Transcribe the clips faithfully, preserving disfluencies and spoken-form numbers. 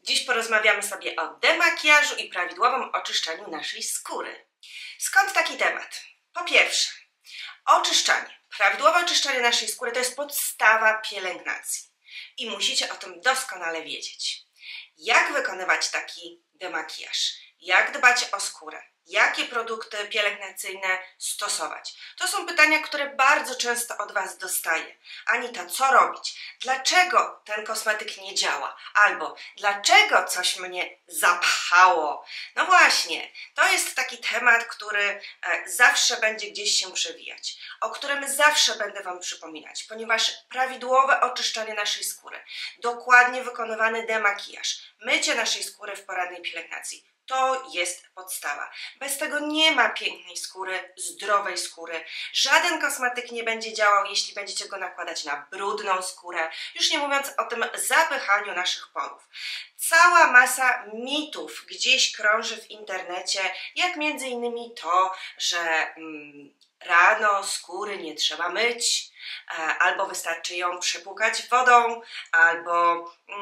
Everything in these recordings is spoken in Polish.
Dziś porozmawiamy sobie o demakijażu i prawidłowym oczyszczaniu naszej skóry. Skąd taki temat? Po pierwsze, oczyszczanie. Prawidłowe oczyszczanie naszej skóry to jest podstawa pielęgnacji i musicie o tym doskonale wiedzieć. Jak wykonywać taki demakijaż? Jak dbać o skórę? Jakie produkty pielęgnacyjne stosować? To są pytania, które bardzo często od Was dostaję. Anita, co robić? Dlaczego ten kosmetyk nie działa? Albo dlaczego coś mnie zapchało? No właśnie, to jest taki temat, który zawsze będzie gdzieś się przewijać, o którym zawsze będę Wam przypominać, ponieważ prawidłowe oczyszczanie naszej skóry, dokładnie wykonywany demakijaż, mycie naszej skóry w porannej pielęgnacji, to jest podstawa. Bez tego nie ma pięknej skóry, zdrowej skóry. Żaden kosmetyk nie będzie działał, jeśli będziecie go nakładać na brudną skórę, już nie mówiąc o tym zapychaniu naszych porów. Cała masa mitów gdzieś krąży w internecie, jak między innymi to, że mm, rano skóry nie trzeba myć, albo wystarczy ją przepłukać wodą, albo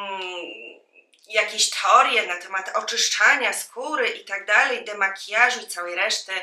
mm, jakieś teorie na temat oczyszczania skóry i tak dalej, demakijażu i całej reszty.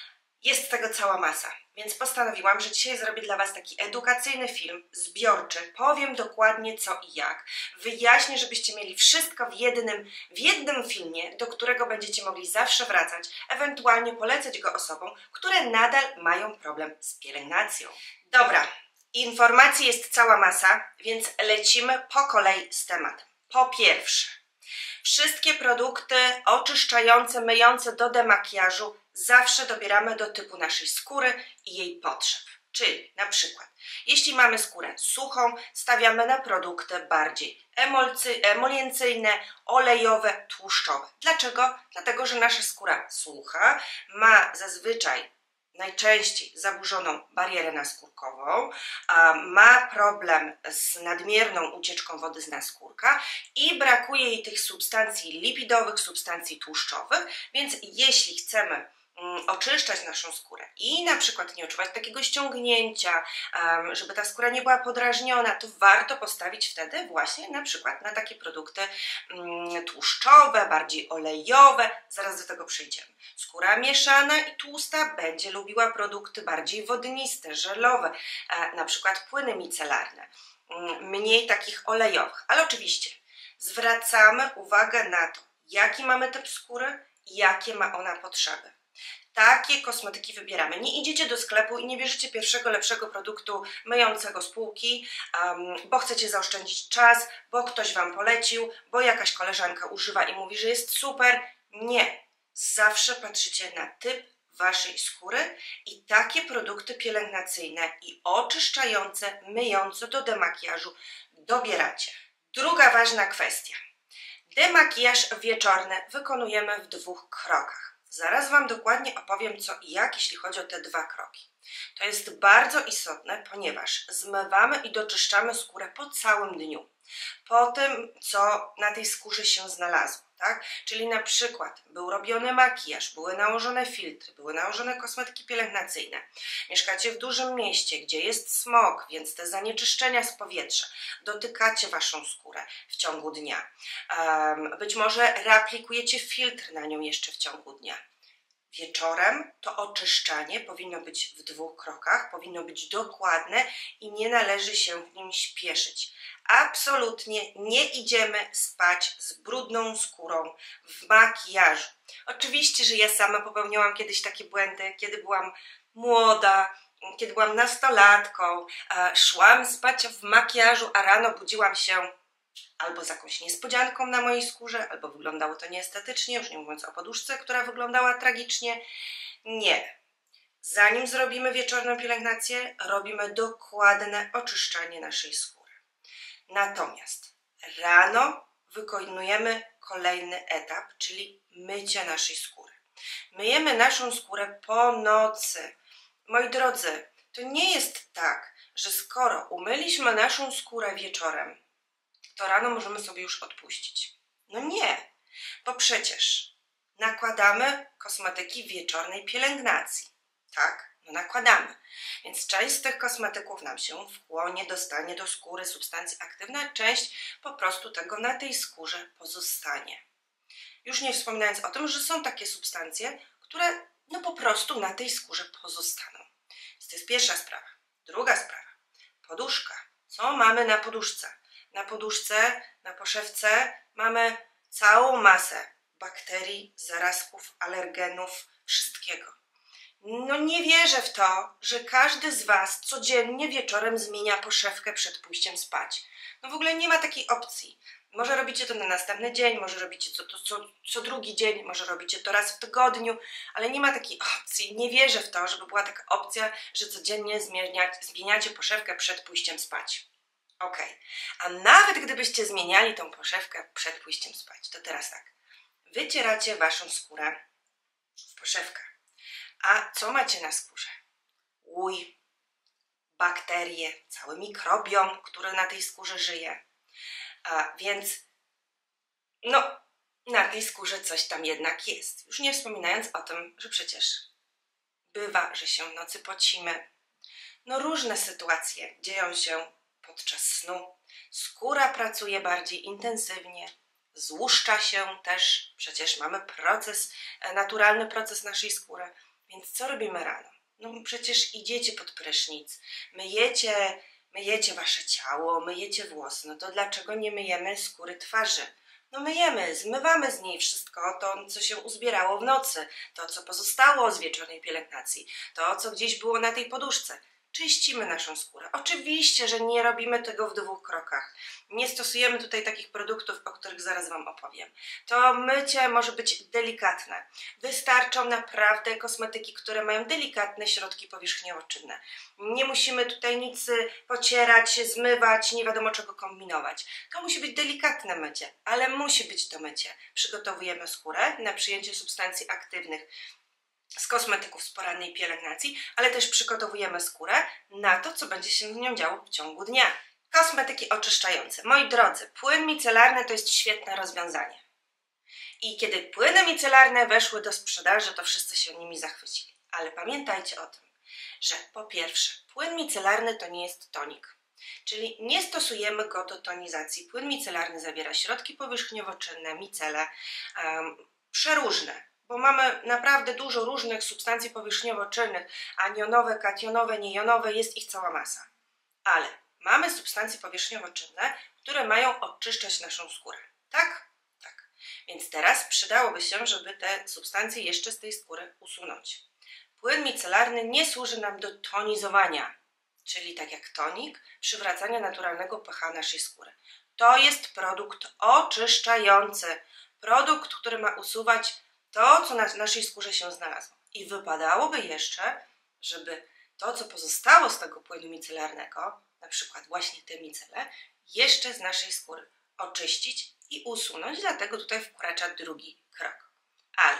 Jest tego cała masa, więc postanowiłam, że dzisiaj zrobię dla Was taki edukacyjny film, zbiorczy. Powiem dokładnie co i jak. Wyjaśnię, żebyście mieli wszystko w jednym, w jednym filmie, do którego będziecie mogli zawsze wracać, ewentualnie polecać go osobom, które nadal mają problem z pielęgnacją. Dobra, informacji jest cała masa, więc lecimy po kolei z tematem. Po pierwsze, wszystkie produkty oczyszczające, myjące do demakijażu zawsze dobieramy do typu naszej skóry i jej potrzeb. Czyli na przykład, jeśli mamy skórę suchą, stawiamy na produkty bardziej emoliencyjne, olejowe, tłuszczowe. Dlaczego? Dlatego, że nasza skóra sucha ma zazwyczaj najczęściej zaburzoną barierę naskórkową, ma problem z nadmierną ucieczką wody z naskórka i brakuje jej tych substancji lipidowych, substancji tłuszczowych, więc jeśli chcemy oczyszczać naszą skórę i na przykład nie odczuwać takiego ściągnięcia, żeby ta skóra nie była podrażniona, to warto postawić wtedy właśnie na przykład na takie produkty tłuszczowe, bardziej olejowe. Zaraz do tego przejdziemy. Skóra mieszana i tłusta będzie lubiła produkty bardziej wodniste, żelowe, na przykład płyny micelarne, mniej takich olejowych. Ale oczywiście zwracamy uwagę na to, jaki mamy typ skóry i jakie ma ona potrzeby. Takie kosmetyki wybieramy. Nie idziecie do sklepu i nie bierzecie pierwszego lepszego produktu myjącego z półki, um, bo chcecie zaoszczędzić czas, bo ktoś Wam polecił, bo jakaś koleżanka używa i mówi, że jest super. Nie. Zawsze patrzycie na typ Waszej skóry i takie produkty pielęgnacyjne i oczyszczające, myjące do demakijażu dobieracie. Druga ważna kwestia. Demakijaż wieczorny wykonujemy w dwóch krokach. Zaraz Wam dokładnie opowiem co i jak, jeśli chodzi o te dwa kroki. To jest bardzo istotne, ponieważ zmywamy i doczyszczamy skórę po całym dniu. Po tym, co na tej skórze się znalazło, tak? Czyli na przykład był robiony makijaż, były nałożone filtry, były nałożone kosmetyki pielęgnacyjne. Mieszkacie w dużym mieście, gdzie jest smog, więc te zanieczyszczenia z powietrza dotykacie Waszą skórę w ciągu dnia. Um, być może reaplikujecie filtr na nią jeszcze w ciągu dnia. Wieczorem to oczyszczanie powinno być w dwóch krokach, powinno być dokładne i nie należy się w nim śpieszyć. Absolutnie nie idziemy spać z brudną skórą w makijażu. Oczywiście, że ja sama popełniałam kiedyś takie błędy, kiedy byłam młoda, kiedy byłam nastolatką, szłam spać w makijażu, a rano budziłam się albo z jakąś niespodzianką na mojej skórze, albo wyglądało to nieestetycznie, już nie mówiąc o poduszce, która wyglądała tragicznie. Nie. Zanim zrobimy wieczorną pielęgnację, robimy dokładne oczyszczanie naszej skóry. Natomiast rano wykonujemy kolejny etap, czyli mycie naszej skóry. Myjemy naszą skórę po nocy. Moi drodzy, to nie jest tak, że skoro umyliśmy naszą skórę wieczorem, to rano możemy sobie już odpuścić. No nie, bo przecież nakładamy kosmetyki wieczornej pielęgnacji, tak? No nakładamy. Więc część z tych kosmetyków nam się wchłonie, dostanie do skóry substancje aktywne, część po prostu tego na tej skórze pozostanie. Już nie wspominając o tym, że są takie substancje, które no po prostu na tej skórze pozostaną. Więc to jest pierwsza sprawa. Druga sprawa. Poduszka. Co mamy na poduszce? Na poduszce, na poszewce mamy całą masę bakterii, zarazków, alergenów, wszystkiego. No nie wierzę w to, że każdy z Was codziennie wieczorem zmienia poszewkę przed pójściem spać. No w ogóle nie ma takiej opcji. Może robicie to na następny dzień, może robicie to, to co, co drugi dzień, może robicie to raz w tygodniu, ale nie ma takiej opcji. Nie wierzę w to, żeby była taka opcja, że codziennie zmienia, zmieniacie poszewkę przed pójściem spać. Ok. A nawet gdybyście zmieniali tą poszewkę przed pójściem spać, to teraz tak. Wycieracie Waszą skórę w poszewkę. A co macie na skórze? Łój, bakterie, cały mikrobiom, który na tej skórze żyje. A więc no, na tej skórze coś tam jednak jest. Już nie wspominając o tym, że przecież bywa, że się w nocy pocimy. No różne sytuacje dzieją się podczas snu. Skóra pracuje bardziej intensywnie, złuszcza się też. Przecież mamy proces, naturalny proces naszej skóry. Więc co robimy rano? No przecież idziecie pod prysznic, myjecie, myjecie wasze ciało, myjecie włosy. No to dlaczego nie myjemy skóry twarzy? No myjemy, zmywamy z niej wszystko to, co się uzbierało w nocy, to, co pozostało z wieczornej pielęgnacji, to, co gdzieś było na tej poduszce. Czyścimy naszą skórę. Oczywiście, że nie robimy tego w dwóch krokach. Nie stosujemy tutaj takich produktów, o których zaraz Wam opowiem. To mycie może być delikatne. Wystarczą naprawdę kosmetyki, które mają delikatne środki powierzchniowo-czynne. Nie musimy tutaj nic pocierać, zmywać, nie wiadomo czego kombinować. To musi być delikatne mycie, ale musi być to mycie. Przygotowujemy skórę na przyjęcie substancji aktywnych z kosmetyków z porannej pielęgnacji, ale też przygotowujemy skórę na to, co będzie się z nią działo w ciągu dnia. Kosmetyki oczyszczające. Moi drodzy, płyn micelarny to jest świetne rozwiązanie. I kiedy płyny micelarne weszły do sprzedaży, to wszyscy się nimi zachwycili. Ale pamiętajcie o tym, że po pierwsze, płyn micelarny to nie jest tonik. Czyli nie stosujemy go do tonizacji. Płyn micelarny zawiera środki powierzchniowo-czynne, micele, um, przeróżne. Bo mamy naprawdę dużo różnych substancji powierzchniowo-czynnych, anionowe, kationowe, niejonowe, jest ich cała masa. Ale mamy substancje powierzchniowo-czynne, które mają oczyszczać naszą skórę. Tak? Tak. Więc teraz przydałoby się, żeby te substancje jeszcze z tej skóry usunąć. Płyn micelarny nie służy nam do tonizowania, czyli tak jak tonik, przywracania naturalnego pH naszej skóry. To jest produkt oczyszczający. Produkt, który ma usuwać to, co na naszej skórze się znalazło. I wypadałoby jeszcze, żeby to, co pozostało z tego płynu micelarnego, na przykład właśnie te micele, jeszcze z naszej skóry oczyścić i usunąć, dlatego tutaj wkracza drugi krok. Ale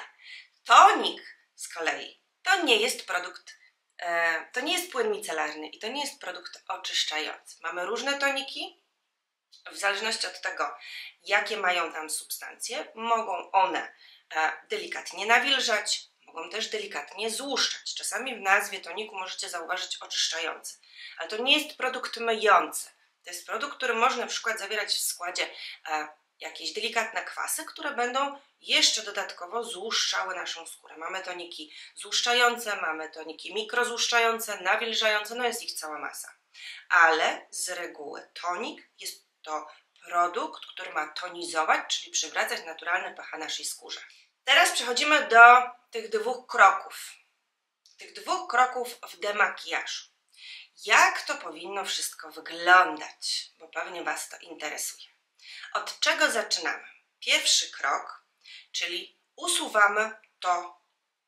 tonik z kolei to nie jest produkt, e, to nie jest płyn micelarny i to nie jest produkt oczyszczający. Mamy różne toniki, w zależności od tego, jakie mają tam substancje, mogą one delikatnie nawilżać, mogą też delikatnie złuszczać. Czasami w nazwie toniku możecie zauważyć oczyszczający, ale to nie jest produkt myjący. To jest produkt, który może na przykład zawierać w składzie e, jakieś delikatne kwasy, które będą jeszcze dodatkowo złuszczały naszą skórę. Mamy toniki złuszczające, mamy toniki mikrozłuszczające, nawilżające, no jest ich cała masa. Ale z reguły tonik jest to produkt, który ma tonizować, czyli przywracać naturalne pH naszej skórze. Teraz przechodzimy do tych dwóch kroków. Tych dwóch kroków w demakijażu. Jak to powinno wszystko wyglądać? Bo pewnie Was to interesuje. Od czego zaczynamy? Pierwszy krok, czyli usuwamy to,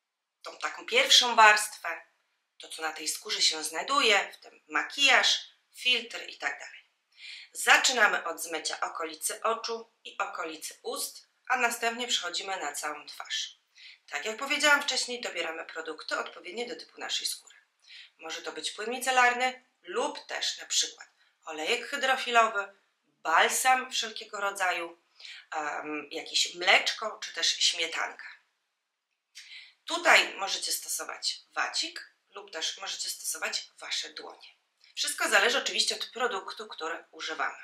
tą taką pierwszą warstwę, to co na tej skórze się znajduje, w tym makijaż, filtr i tak dalej. Zaczynamy od zmycia okolicy oczu i okolicy ust, a następnie przechodzimy na całą twarz. Tak jak powiedziałam wcześniej, dobieramy produkty odpowiednie do typu naszej skóry. Może to być płyn micelarny lub też na przykład olejek hydrofilowy, balsam wszelkiego rodzaju, um, jakieś mleczko czy też śmietanka. Tutaj możecie stosować wacik lub też możecie stosować Wasze dłonie. Wszystko zależy oczywiście od produktu, który używamy.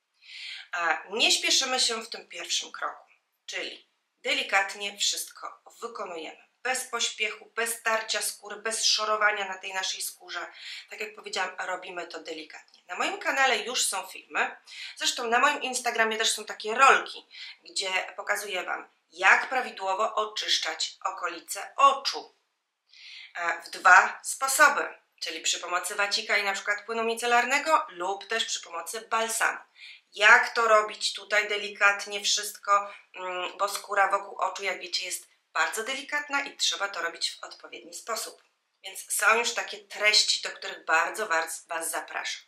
A nie śpieszymy się w tym pierwszym kroku, czyli delikatnie wszystko wykonujemy. Bez pośpiechu, bez tarcia skóry, bez szorowania na tej naszej skórze. Tak jak powiedziałam, robimy to delikatnie. Na moim kanale już są filmy, zresztą na moim Instagramie też są takie rolki, gdzie pokazuję Wam, jak prawidłowo oczyszczać okolice oczu. W dwa sposoby, czyli przy pomocy wacika i na przykład płynu micelarnego lub też przy pomocy balsamu. Jak to robić tutaj delikatnie wszystko, bo skóra wokół oczu, jak wiecie, jest bardzo delikatna i trzeba to robić w odpowiedni sposób. Więc są już takie treści, do których bardzo Was, was zapraszam.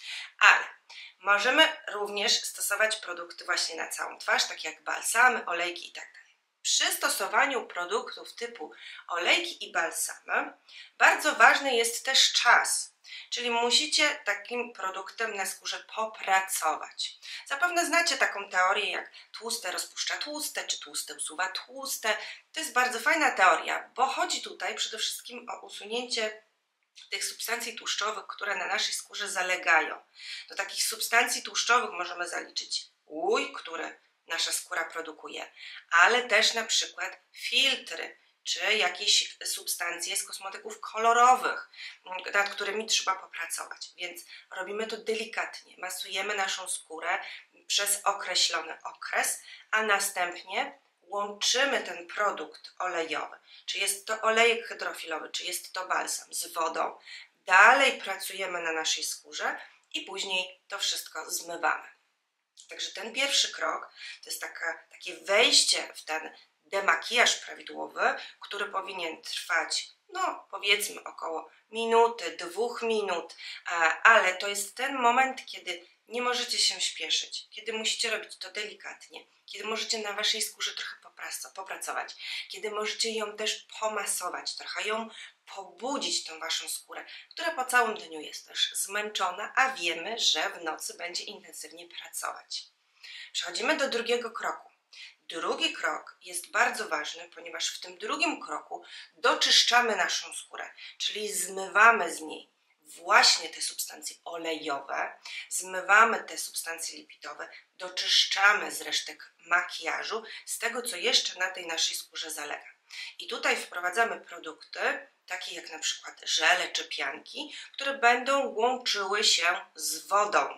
Ale możemy również stosować produkty właśnie na całą twarz, takie jak balsamy, olejki itd. Przy stosowaniu produktów typu olejki i balsamy bardzo ważny jest też czas. Czyli musicie takim produktem na skórze popracować. Zapewne znacie taką teorię jak tłuste rozpuszcza tłuste, czy tłuste usuwa tłuste. To jest bardzo fajna teoria, bo chodzi tutaj przede wszystkim o usunięcie tych substancji tłuszczowych, które na naszej skórze zalegają. Do takich substancji tłuszczowych możemy zaliczyć łój, który nasza skóra produkuje, ale też na przykład filtry, czy jakieś substancje z kosmetyków kolorowych, nad którymi trzeba popracować. Więc robimy to delikatnie, masujemy naszą skórę przez określony okres, a następnie łączymy ten produkt olejowy, czy jest to olejek hydrofilowy, czy jest to balsam, z wodą. Dalej pracujemy na naszej skórze i później to wszystko zmywamy. Także ten pierwszy krok to jest taka, takie wejście w ten demakijaż prawidłowy, który powinien trwać, no powiedzmy około minuty, dwóch minut, ale to jest ten moment, kiedy nie możecie się śpieszyć, kiedy musicie robić to delikatnie, kiedy możecie na Waszej skórze trochę popracować, kiedy możecie ją też pomasować, trochę ją pobudzić, tą Waszą skórę, która po całym dniu jest też zmęczona, a wiemy, że w nocy będzie intensywnie pracować. Przechodzimy do drugiego kroku. Drugi krok jest bardzo ważny, ponieważ w tym drugim kroku doczyszczamy naszą skórę, czyli zmywamy z niej właśnie te substancje olejowe, zmywamy te substancje lipidowe, doczyszczamy z resztek makijażu, z tego, co jeszcze na tej naszej skórze zalega. I tutaj wprowadzamy produkty, takie jak na przykład żele czy pianki, które będą łączyły się z wodą.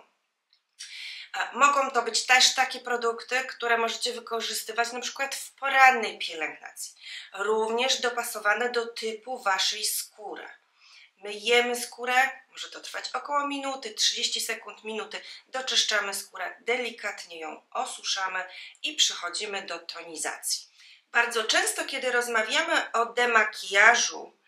Mogą to być też takie produkty, które możecie wykorzystywać na przykład w porannej pielęgnacji, również dopasowane do typu Waszej skóry. Myjemy skórę, może to trwać około minuty, trzydzieści sekund, minuty, doczyszczamy skórę, delikatnie ją osuszamy i przechodzimy do tonizacji. Bardzo często, kiedy rozmawiamy o demakijażu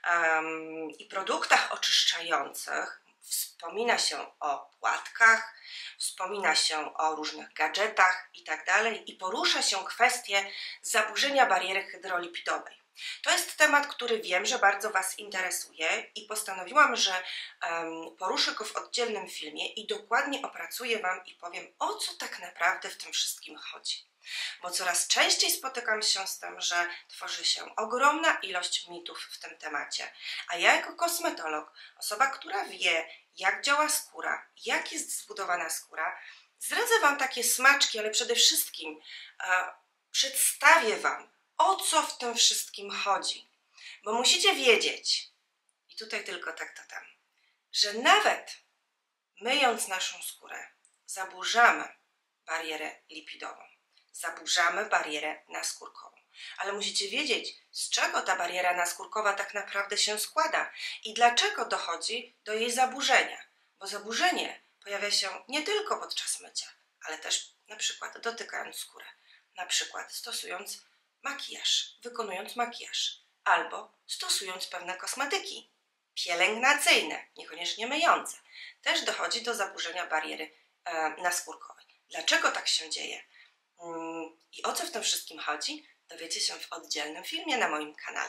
um, i produktach oczyszczających, wspomina się o płatkach, wspomina się o różnych gadżetach itd. I porusza się kwestię zaburzenia bariery hydrolipidowej. To jest temat, który wiem, że bardzo Was interesuje i postanowiłam, że um, poruszę go w oddzielnym filmie i dokładnie opracuję Wam i powiem, o co tak naprawdę w tym wszystkim chodzi. Bo coraz częściej spotykam się z tym, że tworzy się ogromna ilość mitów w tym temacie. A ja jako kosmetolog, osoba, która wie, jak działa skóra, jak jest zbudowana skóra, zdradzę Wam takie smaczki, ale przede wszystkim e, przedstawię Wam, o co w tym wszystkim chodzi. Bo musicie wiedzieć, i tutaj tylko tak to tam, że nawet myjąc naszą skórę, zaburzamy barierę lipidową. Zaburzamy barierę naskórkową. Ale musicie wiedzieć, z czego ta bariera naskórkowa tak naprawdę się składa i dlaczego dochodzi do jej zaburzenia. Bo zaburzenie pojawia się nie tylko podczas mycia, ale też na przykład dotykając skórę, na przykład stosując makijaż, wykonując makijaż, albo stosując pewne kosmetyki pielęgnacyjne, niekoniecznie myjące. Też dochodzi do zaburzenia bariery e, naskórkowej. Dlaczego tak się dzieje? I o co w tym wszystkim chodzi, dowiecie się w oddzielnym filmie na moim kanale.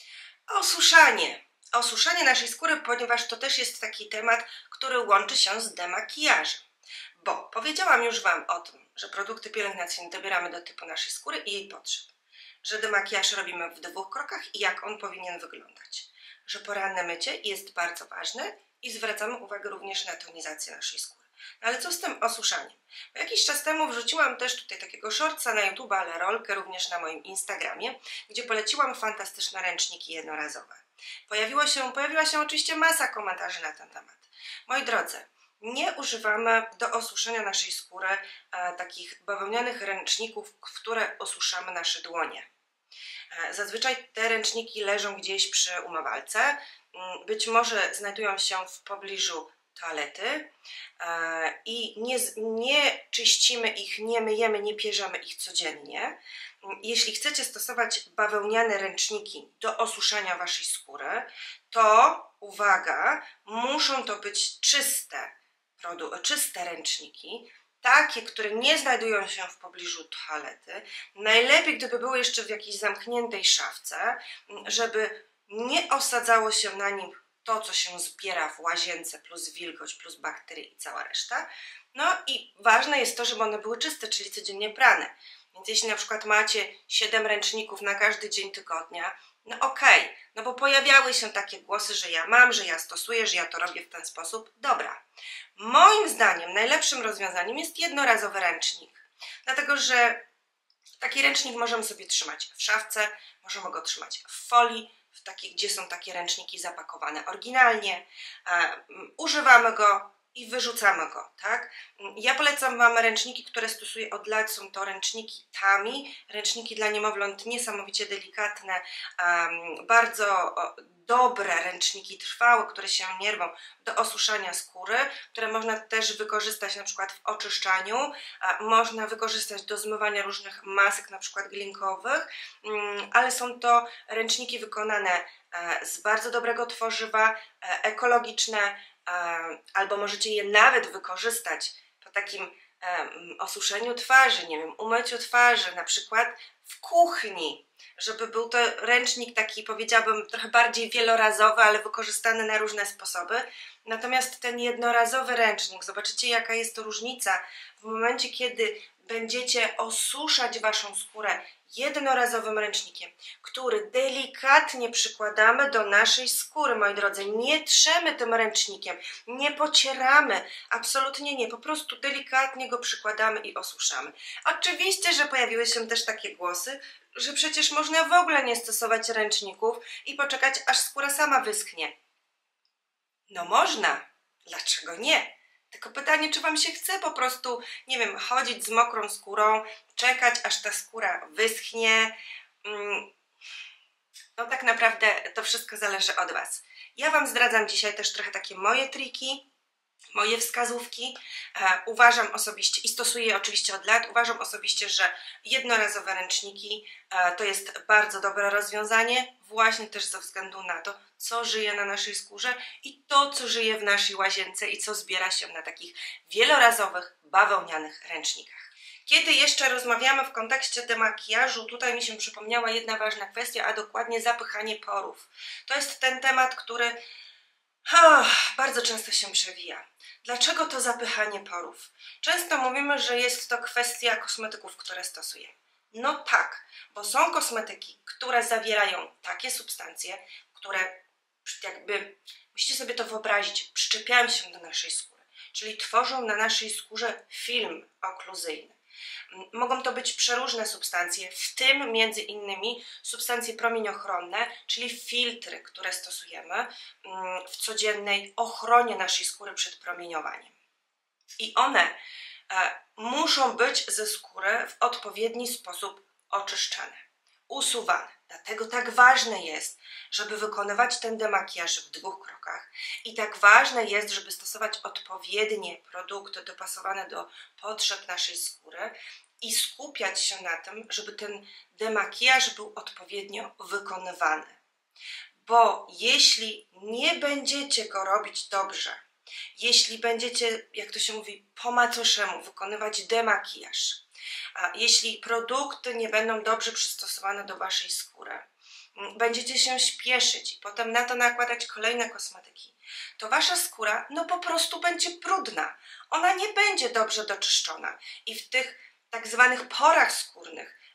Osuszanie. Osuszanie naszej skóry, ponieważ to też jest taki temat, który łączy się z demakijażem. Bo powiedziałam już Wam o tym, że produkty pielęgnacyjne dobieramy do typu naszej skóry i jej potrzeb. Że demakijaż robimy w dwóch krokach i jak on powinien wyglądać. że poranne mycie jest bardzo ważne i zwracamy uwagę również na tonizację naszej skóry. No ale co z tym osuszaniem? Bo jakiś czas temu wrzuciłam też tutaj takiego shortsa na YouTube, ale rolkę również na moim Instagramie, gdzie poleciłam fantastyczne ręczniki jednorazowe. Pojawiło się, pojawiła się oczywiście masa komentarzy na ten temat. Moi drodzy, nie używamy do osuszenia naszej skóry e, takich bawełnianych ręczników, w które osuszamy nasze dłonie. E, zazwyczaj te ręczniki leżą gdzieś przy umywalce, być może znajdują się w pobliżu toalety e, i nie, nie czyścimy ich, nie myjemy, nie pierzemy ich codziennie. Jeśli chcecie stosować bawełniane ręczniki do osuszania waszej skóry, to uwaga, muszą to być czyste, czyste ręczniki, takie, które nie znajdują się w pobliżu toalety. Najlepiej, gdyby były jeszcze w jakiejś zamkniętej szafce, żeby nie osadzało się na nim to, co się zbiera w łazience, plus wilgoć, plus bakterie i cała reszta. No i ważne jest to, żeby one były czyste, czyli codziennie prane. Więc jeśli na przykład macie siedem ręczników na każdy dzień tygodnia, no okej, okay, no bo pojawiały się takie głosy, że ja mam, że ja stosuję, że ja to robię w ten sposób. Dobra. Moim zdaniem najlepszym rozwiązaniem jest jednorazowy ręcznik. Dlatego, że taki ręcznik możemy sobie trzymać w szafce, możemy go trzymać w folii, w takich, gdzie są takie ręczniki zapakowane oryginalnie. E, używamy go i wyrzucamy go, tak? Ja polecam wam ręczniki, które stosuję od lat. Są to ręczniki Tami, ręczniki dla niemowląt niesamowicie delikatne, um, bardzo o, dobre ręczniki trwałe, które się nie rwą, do osuszania skóry, które można też wykorzystać na przykład w oczyszczaniu, a można wykorzystać do zmywania różnych masek, na przykład glinkowych, um, ale są to ręczniki wykonane e, z bardzo dobrego tworzywa, e, ekologiczne, albo możecie je nawet wykorzystać po takim um, osuszeniu twarzy, nie wiem, umyciu twarzy, na przykład w kuchni, żeby był to ręcznik taki, powiedziałabym, trochę bardziej wielorazowy, ale wykorzystany na różne sposoby. Natomiast ten jednorazowy ręcznik, zobaczycie, jaka jest to różnica w momencie, kiedy będziecie osuszać waszą skórę jednorazowym ręcznikiem, który delikatnie przykładamy do naszej skóry, moi drodzy. Nie trzemy tym ręcznikiem, nie pocieramy, absolutnie nie, po prostu delikatnie go przykładamy i osuszamy. Oczywiście, że pojawiły się też takie głosy, że przecież można w ogóle nie stosować ręczników i poczekać, aż skóra sama wyschnie. No można, dlaczego nie? Tylko pytanie, czy wam się chce po prostu, nie wiem, chodzić z mokrą skórą, czekać, aż ta skóra wyschnie. No tak naprawdę to wszystko zależy od was. Ja wam zdradzam dzisiaj też trochę takie moje triki, moje wskazówki. E, uważam osobiście, i stosuję je oczywiście od lat, uważam osobiście, że jednorazowe ręczniki e, to jest bardzo dobre rozwiązanie, właśnie też ze względu na to, co żyje na naszej skórze i to, co żyje w naszej łazience i co zbiera się na takich wielorazowych, bawełnianych ręcznikach. Kiedy jeszcze rozmawiamy w kontekście demakijażu, tutaj mi się przypomniała jedna ważna kwestia, a dokładnie zapychanie porów. To jest ten temat, który oh, bardzo często się przewija. Dlaczego to zapychanie porów? Często mówimy, że jest to kwestia kosmetyków, które stosujemy. No tak, bo są kosmetyki, które zawierają takie substancje, które jakby, musicie sobie to wyobrazić, przyczepiają się do naszej skóry, czyli tworzą na naszej skórze film okluzyjny. Mogą to być przeróżne substancje, w tym między innymi substancje promieniochronne, czyli filtry, które stosujemy w codziennej ochronie naszej skóry przed promieniowaniem. I one e, muszą być ze skóry w odpowiedni sposób oczyszczane, usuwane. Dlatego tak ważne jest, żeby wykonywać ten demakijaż w dwóch krokach i tak ważne jest, żeby stosować odpowiednie produkty dopasowane do potrzeb naszej skóry i skupiać się na tym, żeby ten demakijaż był odpowiednio wykonywany. Bo jeśli nie będziecie go robić dobrze, jeśli będziecie, jak to się mówi, po macoszemu wykonywać demakijaż, a jeśli produkty nie będą dobrze przystosowane do waszej skóry, będziecie się śpieszyć i potem na to nakładać kolejne kosmetyki, to wasza skóra no po prostu będzie brudna. Ona nie będzie dobrze doczyszczona i w tych tak zwanych porach skórnych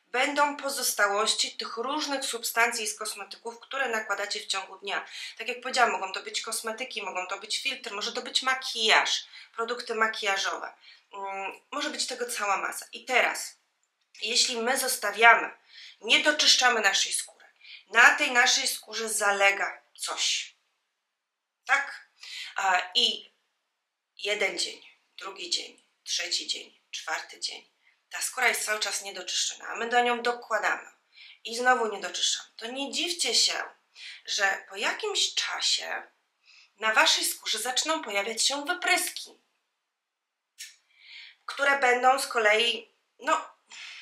będą pozostałości tych różnych substancji z kosmetyków, które nakładacie w ciągu dnia. Tak jak powiedziałam, mogą to być kosmetyki, mogą to być filtry, może to być makijaż, produkty makijażowe. Hmm, może być tego cała masa. I teraz, jeśli my zostawiamy, nie doczyszczamy naszej skóry, na tej naszej skórze zalega coś, tak? I jeden dzień, drugi dzień, trzeci dzień, czwarty dzień, ta skóra jest cały czas niedoczyszczona, a my do nią dokładamy i znowu nie doczyszczamy. To nie dziwcie się, że po jakimś czasie na waszej skórze zaczną pojawiać się wypryski, które będą z kolei, no,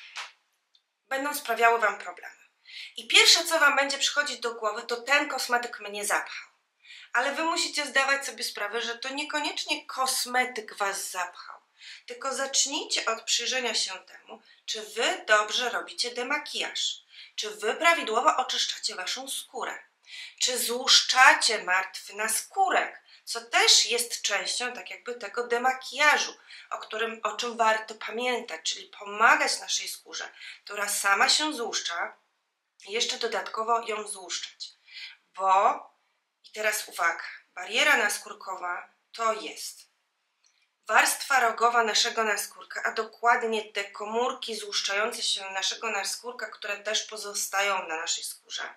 będą sprawiały wam problemy. I pierwsze, co wam będzie przychodzić do głowy, to ten kosmetyk mnie zapchał. Ale wy musicie zdawać sobie sprawę, że to niekoniecznie kosmetyk was zapchał, tylko zacznijcie od przyjrzenia się temu, czy wy dobrze robicie demakijaż, czy wy prawidłowo oczyszczacie waszą skórę, czy złuszczacie martwy naskórek, co też jest częścią tak jakby tego demakijażu, o, którym, o czym warto pamiętać, czyli pomagać naszej skórze, która sama się złuszcza, jeszcze dodatkowo ją złuszczać, bo i teraz uwaga, bariera naskórkowa to jest warstwa rogowa naszego naskórka, a dokładnie te komórki złuszczające się naszego naskórka, które też pozostają na naszej skórze.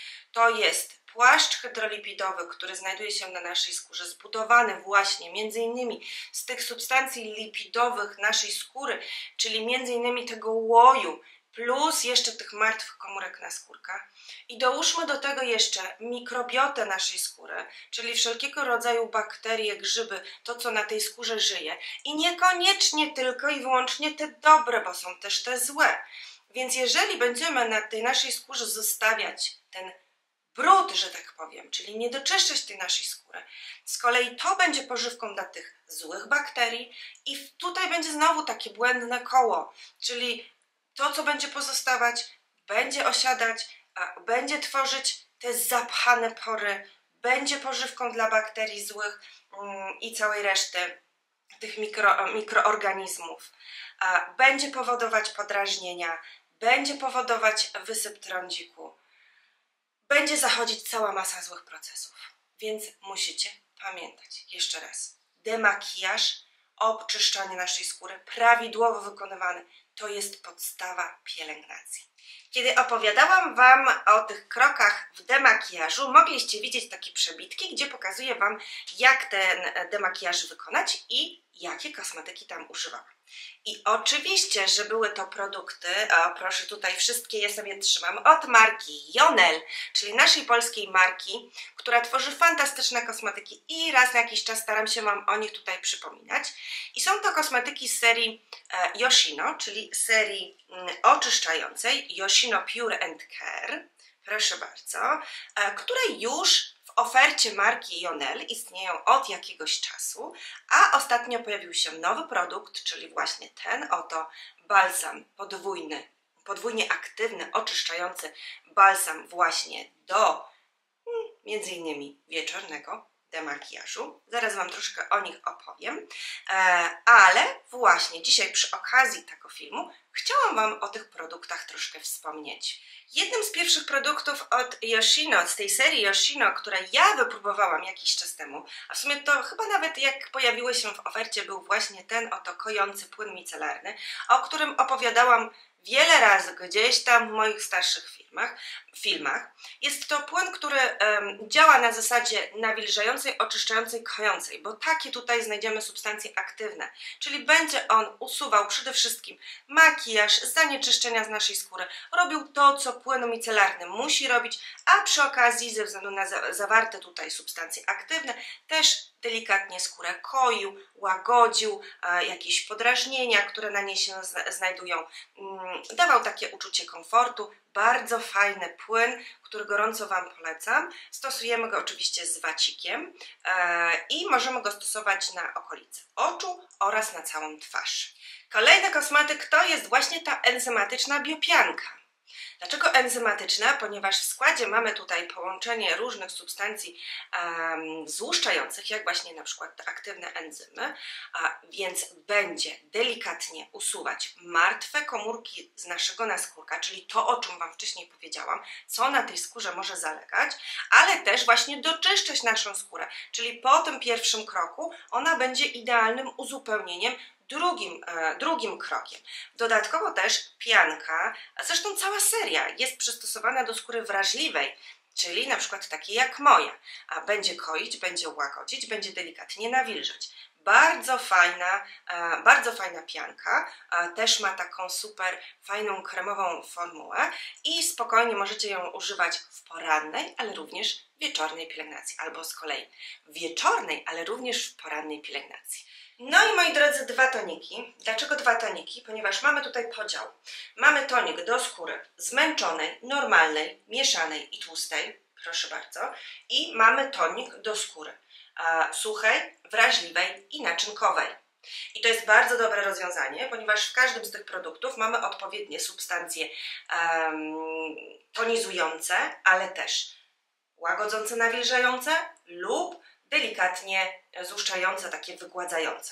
To jest płaszcz hydrolipidowy, który znajduje się na naszej skórze, zbudowany właśnie między innymi z tych substancji lipidowych naszej skóry, czyli między innymi tego łoju, plus jeszcze tych martwych komórek naskórka. I dołóżmy do tego jeszcze mikrobiotę naszej skóry, czyli wszelkiego rodzaju bakterie, grzyby, to co na tej skórze żyje. I niekoniecznie tylko i wyłącznie te dobre, bo są też te złe. Więc jeżeli będziemy na tej naszej skórze zostawiać ten brud, że tak powiem, czyli nie doczyszczać tej naszej skóry, z kolei to będzie pożywką dla tych złych bakterii i tutaj będzie znowu takie błędne koło, czyli to, co będzie pozostawać, będzie osiadać, a będzie tworzyć te zapchane pory, będzie pożywką dla bakterii złych um, i całej reszty tych mikro, mikroorganizmów. A będzie powodować podrażnienia, będzie powodować wysyp trądziku, będzie zachodzić cała masa złych procesów. Więc musicie pamiętać, jeszcze raz, demakijaż, oczyszczanie naszej skóry, prawidłowo wykonywany, to jest podstawa pielęgnacji. Kiedy opowiadałam wam o tych krokach w demakijażu, mogliście widzieć takie przebitki, gdzie pokazuję wam, jak ten demakijaż wykonać i jakie kosmetyki tam używam. I oczywiście, że były to produkty, o proszę tutaj wszystkie je sobie trzymam, od marki Jonel, czyli naszej polskiej marki, która tworzy fantastyczne kosmetyki i raz na jakiś czas staram się wam o nich tutaj przypominać. I są to kosmetyki z serii e, Yoshino, czyli serii mm, oczyszczającej Yoshino Pure and Care, proszę bardzo, e, które już w ofercie marki Jonel istnieją od jakiegoś czasu, a ostatnio pojawił się nowy produkt, czyli właśnie ten oto balsam podwójny, podwójnie aktywny, oczyszczający balsam właśnie do hmm, między innymi wieczornego demakijażu. Zaraz wam troszkę o nich opowiem, e, ale właśnie dzisiaj przy okazji tego filmu chciałam wam o tych produktach troszkę wspomnieć. Jednym z pierwszych produktów od Yoshino, z tej serii Yoshino, które ja wypróbowałam jakiś czas temu, a w sumie to chyba nawet jak pojawiły się w ofercie, był właśnie ten oto kojący płyn micelarny, o którym opowiadałam wiele razy gdzieś tam w moich starszych filmach. filmach. Jest to płyn, który um, działa na zasadzie nawilżającej, oczyszczającej, kojącej, bo takie tutaj znajdziemy substancje aktywne, czyli będzie on usuwał przede wszystkim makijaż, zanieczyszczenia z naszej skóry, robił to, co płyn micelarny musi robić, a przy okazji ze względu na za zawarte tutaj substancje aktywne też delikatnie skórę koił, łagodził, e, jakieś podrażnienia, które na niej się zna znajdują, mm, dawał takie uczucie komfortu. Bardzo fajny płyn, który gorąco wam polecam. Stosujemy go oczywiście z wacikiem e, i możemy go stosować na okolice oczu oraz na całą twarz. Kolejny kosmetyk to jest właśnie ta enzymatyczna biopianka. Dlaczego enzymatyczna? Ponieważ w składzie mamy tutaj połączenie różnych substancji um, złuszczających, jak właśnie na przykład te aktywne enzymy, a więc będzie delikatnie usuwać martwe komórki z naszego naskórka, czyli to, o czym Wam wcześniej powiedziałam, co na tej skórze może zalegać, ale też właśnie doczyszczać naszą skórę, czyli po tym pierwszym kroku ona będzie idealnym uzupełnieniem Drugim, e, drugim krokiem. Dodatkowo też pianka, a zresztą cała seria jest przystosowana do skóry wrażliwej, czyli na przykład takiej jak moja, a będzie koić, będzie łagodzić, będzie delikatnie nawilżać. Bardzo fajna, e, bardzo fajna pianka, e, też ma taką super fajną kremową formułę i spokojnie możecie ją używać w porannej, ale również wieczornej pielęgnacji, albo z kolei wieczornej, ale również w porannej pielęgnacji. No i moi drodzy, dwa toniki. Dlaczego dwa toniki? Ponieważ mamy tutaj podział. Mamy tonik do skóry zmęczonej, normalnej, mieszanej i tłustej, proszę bardzo, i mamy tonik do skóry a, suchej, wrażliwej i naczynkowej. I to jest bardzo dobre rozwiązanie, ponieważ w każdym z tych produktów mamy odpowiednie substancje um, tonizujące, ale też łagodzące, nawilżające lub delikatnie złuszczające, takie wygładzające.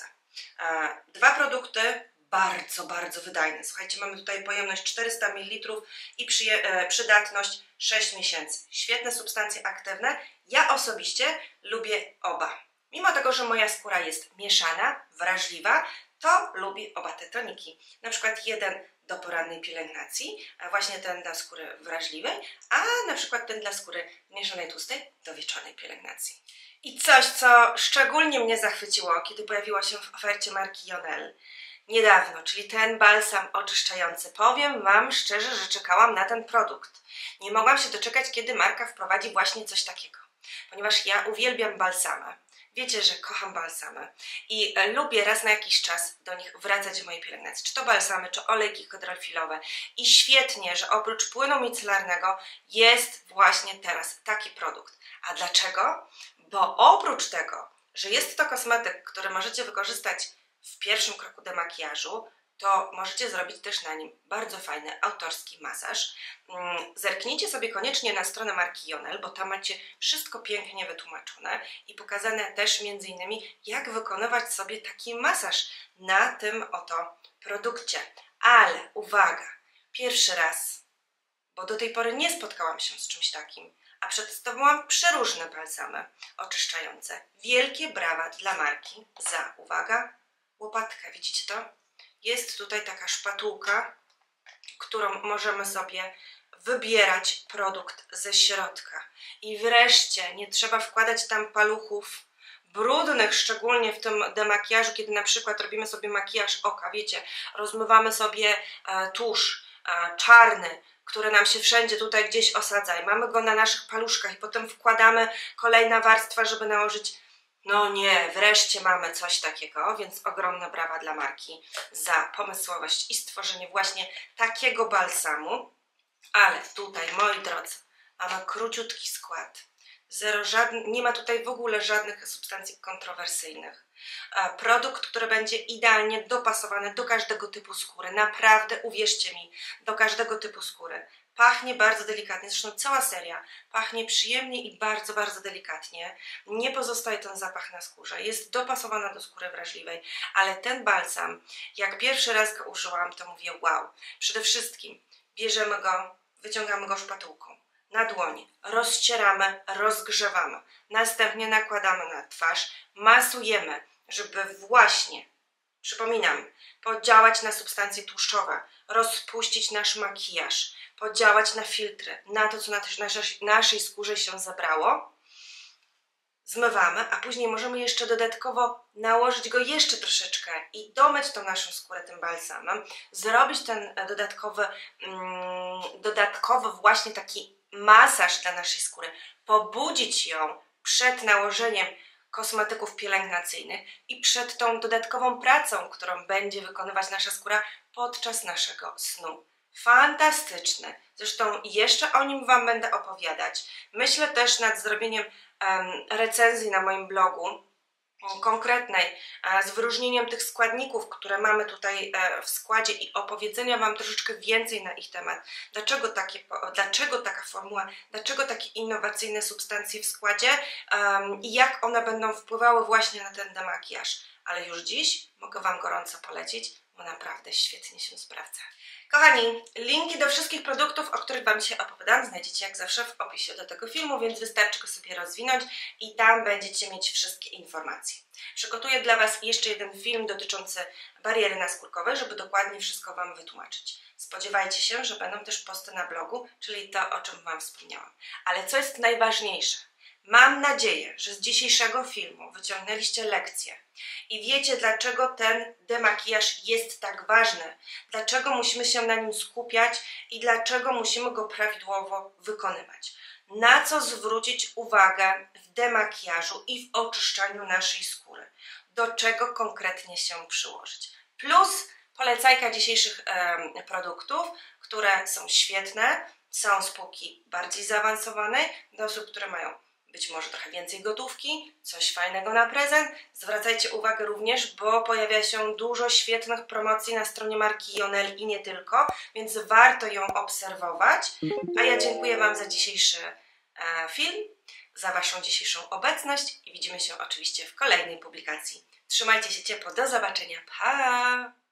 Dwa produkty bardzo, bardzo wydajne. Słuchajcie, mamy tutaj pojemność czterysta mililitrów i przydatność sześć miesięcy. Świetne substancje aktywne. Ja osobiście lubię oba. Mimo tego, że moja skóra jest mieszana, wrażliwa, to lubię oba te toniki. Na przykład jeden do porannej pielęgnacji, a właśnie ten dla skóry wrażliwej, a na przykład ten dla skóry mieszanej, tłustej do wieczornej pielęgnacji. I coś, co szczególnie mnie zachwyciło, kiedy pojawiło się w ofercie marki Jonel niedawno, czyli ten balsam oczyszczający. Powiem Wam szczerze, że czekałam na ten produkt. Nie mogłam się doczekać, kiedy marka wprowadzi właśnie coś takiego, ponieważ ja uwielbiam balsamy. Wiecie, że kocham balsamy i lubię raz na jakiś czas do nich wracać w mojej pielęgnacji. Czy to balsamy, czy olejki hydrofilowe. I świetnie, że oprócz płynu micelarnego jest właśnie teraz taki produkt. A dlaczego? Bo oprócz tego, że jest to kosmetyk, który możecie wykorzystać w pierwszym kroku demakijażu, to możecie zrobić też na nim bardzo fajny autorski masaż. Zerknijcie sobie koniecznie na stronę marki Jonel, bo tam macie wszystko pięknie wytłumaczone i pokazane też między innymi, jak wykonywać sobie taki masaż na tym oto produkcie. Ale uwaga, pierwszy raz, bo do tej pory nie spotkałam się z czymś takim, a przetestowałam przeróżne balsamy oczyszczające. Wielkie brawa dla marki za, uwaga, łopatkę. Widzicie to? Jest tutaj taka szpatułka, którą możemy sobie wybierać produkt ze środka. I wreszcie nie trzeba wkładać tam paluchów brudnych, szczególnie w tym demakijażu, kiedy na przykład robimy sobie makijaż oka, wiecie, rozmywamy sobie e, tusz e, czarny, który nam się wszędzie tutaj gdzieś osadza i mamy go na naszych paluszkach i potem wkładamy kolejna warstwa, żeby nałożyć. No nie, wreszcie mamy coś takiego, więc ogromne brawa dla marki za pomysłowość i stworzenie właśnie takiego balsamu. Ale tutaj, moi drodzy, mamy króciutki skład. Zero żadnych, nie ma tutaj w ogóle żadnych substancji kontrowersyjnych. Produkt, który będzie idealnie dopasowany do każdego typu skóry. Naprawdę, uwierzcie mi, do każdego typu skóry. Pachnie bardzo delikatnie, zresztą cała seria pachnie przyjemnie i bardzo, bardzo delikatnie. Nie pozostaje ten zapach na skórze. Jest dopasowana do skóry wrażliwej, ale ten balsam, jak pierwszy raz go użyłam, to mówię wow. Przede wszystkim bierzemy go, wyciągamy go szpatułką na dłonie, rozcieramy, rozgrzewamy. Następnie nakładamy na twarz, masujemy, żeby właśnie, przypominam, podziałać na substancje tłuszczowe, rozpuścić nasz makijaż, podziałać na filtry, na to, co na naszej, naszej skórze się zebrało. Zmywamy, a później możemy jeszcze dodatkowo nałożyć go jeszcze troszeczkę i domyć tą naszą skórę tym balsamem, zrobić ten dodatkowy, mm, dodatkowy właśnie taki masaż dla naszej skóry, pobudzić ją przed nałożeniem kosmetyków pielęgnacyjnych i przed tą dodatkową pracą, którą będzie wykonywać nasza skóra podczas naszego snu. Fantastyczny. Zresztą jeszcze o nim Wam będę opowiadać. Myślę też nad zrobieniem um, recenzji na moim blogu konkretnej, z wyróżnieniem tych składników, które mamy tutaj w składzie i opowiedzenia Wam troszeczkę więcej na ich temat. Dlaczego, takie, dlaczego taka formuła, dlaczego takie innowacyjne substancje w składzie um, i jak one będą wpływały właśnie na ten demakijaż. Ale już dziś mogę Wam gorąco polecić, bo naprawdę świetnie się sprawdza. Kochani, linki do wszystkich produktów, o których Wam dzisiaj opowiadam, znajdziecie jak zawsze w opisie do tego filmu, więc wystarczy go sobie rozwinąć i tam będziecie mieć wszystkie informacje. Przygotuję dla Was jeszcze jeden film dotyczący bariery naskórkowej, żeby dokładnie wszystko Wam wytłumaczyć. Spodziewajcie się, że będą też posty na blogu, czyli to, o czym Wam wspomniałam. Ale co jest najważniejsze? Mam nadzieję, że z dzisiejszego filmu wyciągnęliście lekcję i wiecie, dlaczego ten demakijaż jest tak ważny, dlaczego musimy się na nim skupiać i dlaczego musimy go prawidłowo wykonywać. Na co zwrócić uwagę w demakijażu i w oczyszczaniu naszej skóry, do czego konkretnie się przyłożyć. Plus polecajka dzisiejszych e, produktów, które są świetne, są z półki bardziej zaawansowanej, do osób, które mają być może trochę więcej gotówki, coś fajnego na prezent. Zwracajcie uwagę również, bo pojawia się dużo świetnych promocji na stronie marki Jonel i nie tylko, więc warto ją obserwować. A ja dziękuję Wam za dzisiejszy e, film, za Waszą dzisiejszą obecność i widzimy się oczywiście w kolejnej publikacji. Trzymajcie się ciepło, do zobaczenia, pa!